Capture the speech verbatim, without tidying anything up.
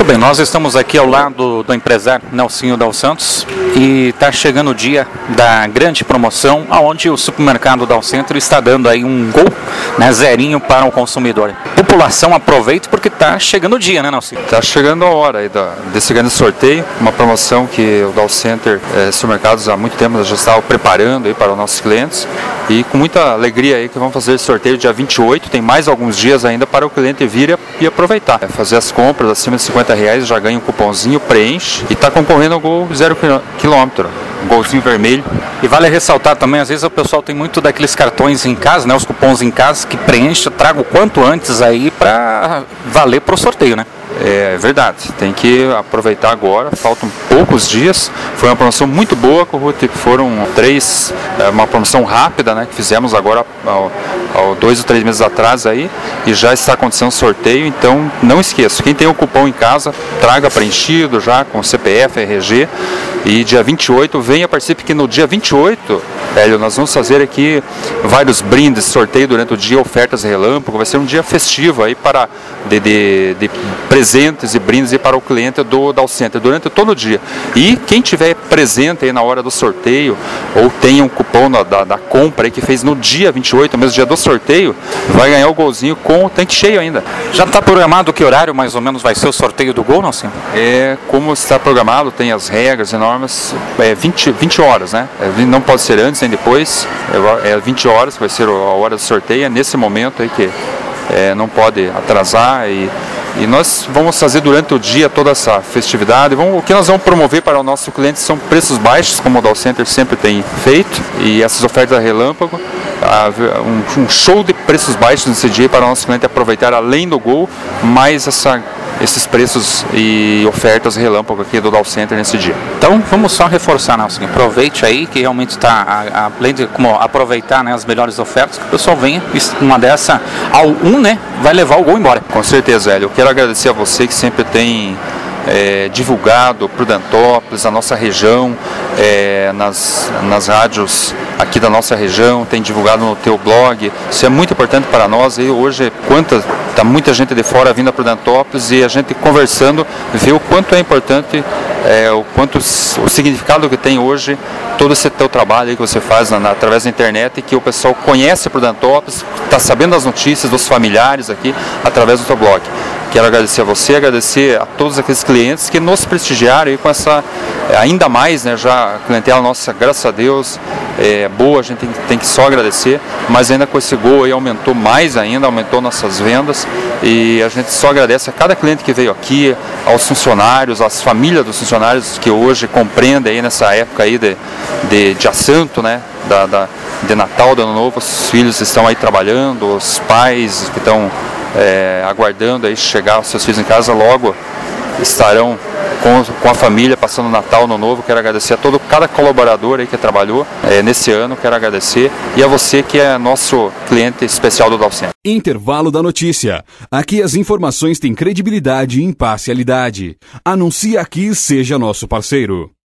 bem, nós estamos aqui ao lado do empresário Nelsinho Dal Santos e está chegando o dia da grande promoção, onde o supermercado Dal Centro está dando aí um gol, né, zerinho para o consumidor. População, aproveite porque está chegando o dia, né, Nelsinho? Está chegando a hora aí da, desse grande sorteio, uma promoção que o Dal Center é, Supermercados há muito tempo já estava preparando aí para os nossos clientes e com muita alegria aí que vamos fazer esse sorteio dia vinte e oito, tem mais alguns dias ainda para o cliente vir e aproveitar. É fazer as compras acima de cinquenta reais, já ganha um cupomzinho, preenche e está concorrendo ao gol zero quilômetro, um golzinho vermelho. E vale ressaltar também, às vezes o pessoal tem muito daqueles cartões em casa, né, os cupons em casa, que preenche, traga o quanto antes aí para valer para o sorteio, né? É verdade, tem que aproveitar agora, faltam poucos dias, foi uma promoção muito boa, Corrute, foram três, uma promoção rápida, né, que fizemos agora há, há dois ou três meses atrás aí, e já está acontecendo sorteio, então não esqueça, quem tem o cupom em casa, traga preenchido já com C P F, R G, e dia vinte e oito, venha participe que no dia vinte e oito, Hélio, nós vamos fazer aqui vários brindes, sorteio durante o dia, ofertas relâmpago, vai ser um dia festivo aí para de, de, de presentes e brindes aí para o cliente do Dal Center durante todo o dia. E quem tiver presente aí na hora do sorteio ou tenha um cupom na, da, da compra aí que fez no dia vinte e oito, mesmo dia do sorteio, vai ganhar o golzinho com o tanque cheio ainda. Já está programado que horário mais ou menos vai ser o sorteio do gol, não, senhor? É, como está programado, tem as regras e normas, é vinte, vinte horas, né? É, não pode ser antes nem depois, é, é vinte horas que vai ser a hora do sorteio, é nesse momento aí que é, não pode atrasar e E nós vamos fazer durante o dia toda essa festividade. Vamos, o que nós vamos promover para o nosso cliente são preços baixos, como o Dal Center sempre tem feito, e essas ofertas relâmpago, um, um show de preços baixos nesse dia para o nosso cliente aproveitar além do gol, mais essa, esses preços e ofertas relâmpago aqui do Dal Center nesse dia. Então vamos só reforçar, Nelson, aproveite aí que realmente está, além de como aproveitar, né, as melhores ofertas, que o pessoal venha, uma dessa ao um, né, vai levar o gol embora. Com certeza, Hélio. Eu quero agradecer a você que sempre tem é, divulgado Prudentópolis, a nossa região, é, nas, nas rádios aqui da nossa região, tem divulgado no teu blog. Isso é muito importante para nós. E hoje, quanta, tá muita gente de fora vindo a Prudentópolis e a gente conversando, vê o quanto é importante, é, o quanto o significado que tem hoje todo esse teu trabalho aí que você faz na, na, através da internet, e que o pessoal conhece Prudentópolis, está sabendo das notícias dos familiares aqui através do teu blog. Quero agradecer a você, agradecer a todos aqueles clientes que nos prestigiaram aí com essa, ainda mais, né, já a clientela nossa, graças a Deus, é boa, a gente tem, tem que só agradecer, mas ainda com esse gol aí aumentou mais ainda, aumentou nossas vendas, e a gente só agradece a cada cliente que veio aqui, aos funcionários, às famílias dos funcionários que hoje compreendem aí nessa época aí de, de dia santo, né, da, da, de Natal, de Ano Novo, os filhos estão aí trabalhando, os pais que estão É, aguardando aí chegar os seus filhos em casa, logo estarão com, com a família passando o Natal, Ano Novo. Quero agradecer a todo, cada colaborador aí que trabalhou é, nesse ano, quero agradecer, e a você que é nosso cliente especial do Dal Center. Intervalo da notícia. Aqui as informações têm credibilidade e imparcialidade. Anuncie aqui, seja nosso parceiro.